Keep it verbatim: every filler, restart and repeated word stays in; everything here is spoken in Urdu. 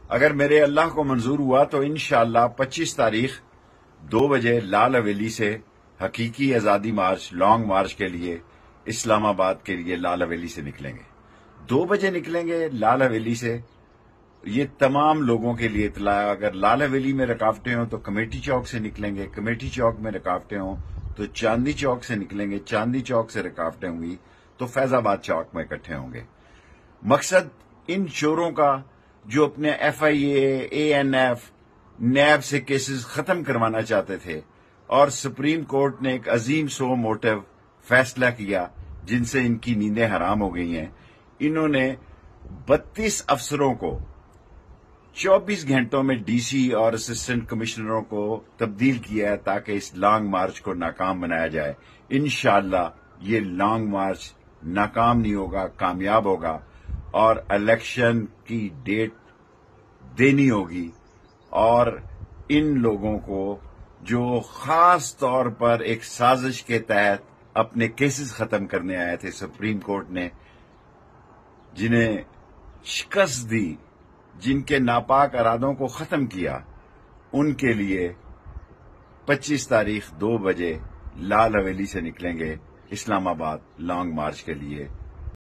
اگر میرے اللہ کو منظور ہوا تو انشاءاللہ پچیس تاریخ دو بجے لال حویلی سے حقیقی آزادی مارچ لانگ مارچ کے لیے اسلام آباد کے لیے لال حویلی سے نکلیں گے. دو بجے نکلیں گے لال حویلی سے. یہ تمام لوگوں کے لیے اطلاع ہے. اگر لال حویلی میں رکاوٹیں ہوں تو کمیٹی چوک سے نکلیں گے. کمیٹی چوک میں رکاوٹیں ہوں تو چاندنی چوک سے نکلیں گے. چاندنی چوک سے رکاوٹیں ہوں گی تو فیض آباد چوک میں اکٹھے ہوں گے. مقصد ان چوروں کا جو اپنے F I A A N F NAB سے کیسز ختم کروانا چاہتے تھے اور سپریم کورٹ نے ایک عظیم سو موٹو فیصلہ کیا جن سے ان کی نیندیں حرام ہو گئی ہیں. انہوں نے بتیس افسروں کو چوبیس گھنٹوں میں ڈی سی اور اسسٹنٹ کمشنروں کو تبدیل کیا ہے تاکہ اس لانگ مارچ کو ناکام بنایا جائے. انشاءاللہ یہ لانگ مارچ ناکام نہیں ہوگا، کامیاب ہوگا اور الیکشن کی ڈیٹ دینی ہوگی. اور ان لوگوں کو جو خاص طور پر ایک سازش کے تحت اپنے کیسز ختم کرنے آئے تھے سپریم کورٹ نے، جنہیں شکست دی، جن کے ناپاک ارادوں کو ختم کیا، ان کے لیے پچیس تاریخ دو بجے لال حویلی سے نکلیں گے اسلام آباد لانگ مارچ کے لیے.